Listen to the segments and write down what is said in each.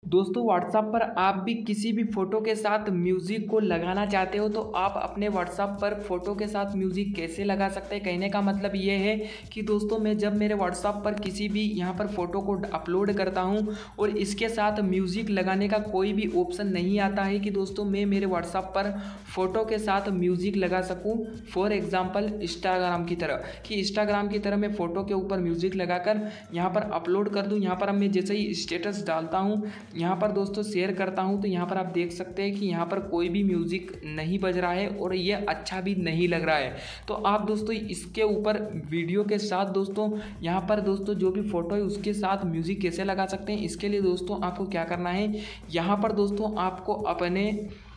दोस्तों व्हाट्सएप पर आप भी किसी भी फ़ोटो के साथ म्यूज़िक को लगाना चाहते हो तो आप अपने व्हाट्सएप पर फ़ोटो के साथ म्यूज़िक कैसे लगा सकते हैं। कहने का मतलब ये है कि दोस्तों मैं जब मेरे व्हाट्सएप पर किसी भी यहाँ पर फ़ोटो को अपलोड करता हूँ और इसके साथ म्यूज़िक लगाने का कोई भी ऑप्शन नहीं आता है कि दोस्तों मैं मेरे व्हाट्सएप पर फ़ोटो के साथ म्यूज़िक लगा सकूँ। फॉर एग्ज़ाम्पल इंस्टाग्राम की तरह कि इंस्टाग्राम की तरह मैं फ़ोटो के ऊपर म्यूज़िक लगाकर यहाँ पर अपलोड कर दूँ। यहाँ पर अब मैं जैसे ही स्टेटस डालता हूँ, यहाँ पर दोस्तों शेयर करता हूँ, तो यहाँ पर आप देख सकते हैं कि यहाँ पर कोई भी म्यूज़िक नहीं बज रहा है और ये अच्छा भी नहीं लग रहा है। तो आप दोस्तों इसके ऊपर वीडियो के साथ दोस्तों यहाँ पर दोस्तों जो भी फ़ोटो है उसके साथ म्यूज़िक कैसे लगा सकते हैं, इसके लिए दोस्तों आपको क्या करना है, यहाँ पर दोस्तों आपको अपने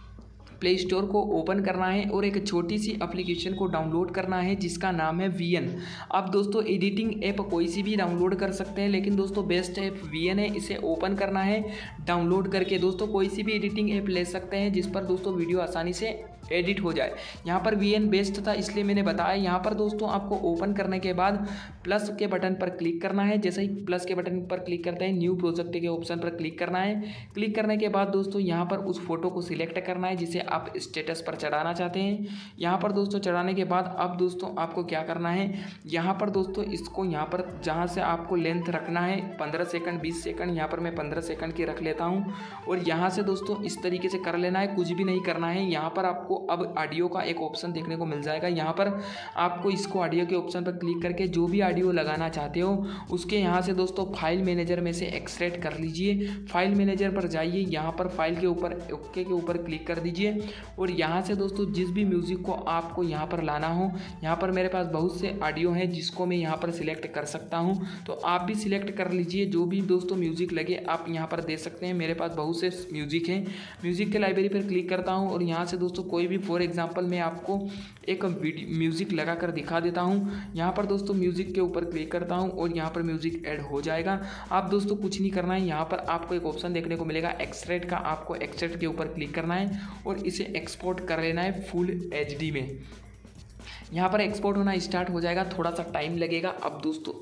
प्ले स्टोर को ओपन करना है और एक छोटी सी एप्लीकेशन को डाउनलोड करना है जिसका नाम है VN। आप दोस्तों एडिटिंग ऐप कोई सी भी डाउनलोड कर सकते हैं, लेकिन दोस्तों बेस्ट ऐप VN है। इसे ओपन करना है, डाउनलोड करके दोस्तों कोई सी भी एडिटिंग ऐप ले सकते हैं जिस पर दोस्तों वीडियो आसानी से एडिट हो जाए। यहाँ पर VN बेस्ट था इसलिए मैंने बताया। यहाँ पर दोस्तों आपको ओपन करने के बाद प्लस के बटन पर क्लिक करना है। जैसे ही प्लस के बटन पर क्लिक करते हैं न्यू प्रोजेक्ट के ऑप्शन पर क्लिक करना है। क्लिक करने के बाद दोस्तों यहाँ पर उस फोटो को सिलेक्ट करना है जिसे आप स्टेटस पर चढ़ाना चाहते हैं। यहाँ पर दोस्तों चढ़ाने के बाद अब दोस्तों आपको क्या करना है, यहाँ पर दोस्तों इसको यहाँ पर जहाँ से आपको लेंथ रखना है 15 सेकंड 20 सेकंड, यहाँ पर मैं 15 सेकंड की रख लेता हूँ और यहाँ से दोस्तों इस तरीके से कर लेना है, कुछ भी नहीं करना है। यहाँ पर आपको अब ऑडियो का एक ऑप्शन देखने को मिल जाएगा। यहाँ पर आपको इसको ऑडियो के ऑप्शन पर क्लिक करके जो भी ऑडियो लगाना चाहते हो उसके यहाँ से दोस्तों फाइल मैनेजर में से एक्सट्रैक्ट कर लीजिए। फाइल मैनेजर पर जाइए, यहाँ पर फाइल के ऊपर ओके के ऊपर क्लिक कर दीजिए और यहाँ से दोस्तों जिस भी म्यूज़िक को आपको यहाँ पर लाना हो, यहाँ पर मेरे पास बहुत से ऑडियो हैं जिसको मैं यहाँ पर सिलेक्ट कर सकता हूँ, तो आप भी सिलेक्ट कर लीजिए। जो भी दोस्तों म्यूज़िक लगे आप यहाँ पर दे सकते हैं। मेरे पास बहुत से म्यूज़िक हैं। म्यूज़िक के लाइब्रेरी पर क्लिक करता हूँ और यहाँ से दोस्तों कोई भी फॉर एग्जांपल मैं आपको एक म्यूज़िक लगा कर दिखा देता हूँ। यहाँ पर दोस्तों म्यूज़िक के ऊपर क्लिक करता हूँ और यहाँ पर म्यूज़िक ऐड हो जाएगा। आप दोस्तों कुछ नहीं करना है, यहाँ पर आपको एक ऑप्शन देखने को मिलेगा एक्सट्रैक्ट का। आपको एक्सट्रैक्ट के ऊपर क्लिक करना है और इसे एक्सपोर्ट कर लेना है फुल HD में। यहाँ पर एक्सपोर्ट होना स्टार्ट हो जाएगा, थोड़ा सा टाइम लगेगा। अब दोस्तों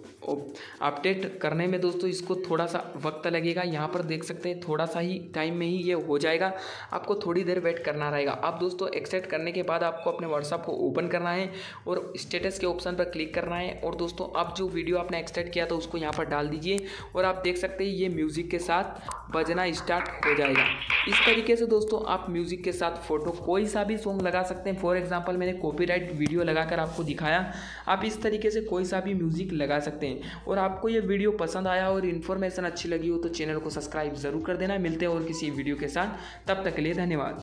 अपडेट करने में दोस्तों इसको थोड़ा सा वक्त लगेगा। यहाँ पर देख सकते हैं थोड़ा सा ही टाइम में ही ये हो जाएगा, आपको थोड़ी देर वेट करना रहेगा। अब दोस्तों एक्सेप्ट करने के बाद आपको अपने व्हाट्सएप को ओपन करना है और स्टेटस के ऑप्शन पर क्लिक करना है और दोस्तों अब जो वीडियो आपने एक्सट्रैक्ट किया था उसको यहाँ पर डाल दीजिए और आप देख सकते हैं ये म्यूज़िक के साथ बजना स्टार्ट हो जाएगा। इस तरीके से दोस्तों आप म्यूज़िक के साथ फ़ोटो कोई सा भी सॉन्ग लगा सकते हैं। फॉर एग्जांपल मैंने कॉपीराइट वीडियो लगाकर आपको दिखाया, आप इस तरीके से कोई सा भी म्यूज़िक लगा सकते हैं। और आपको ये वीडियो पसंद आया और इन्फॉर्मेशन अच्छी लगी हो तो चैनल को सब्सक्राइब ज़रूर कर देना। मिलते हैं और किसी वीडियो के साथ, तब तक के लिए धन्यवाद।